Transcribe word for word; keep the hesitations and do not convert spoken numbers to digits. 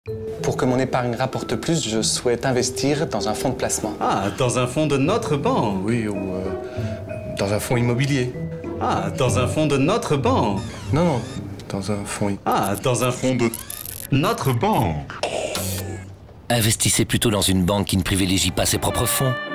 Pour que mon épargne rapporte plus, je souhaite investir dans un fonds de placement. Ah, dans un fonds de notre banque. Oui, ou euh, dans un fonds immobilier. Ah, dans un fonds de notre banque. Non, non, dans un fonds... Ah, dans un fonds de notre banque. Investissez plutôt dans une banque qui ne privilégie pas ses propres fonds.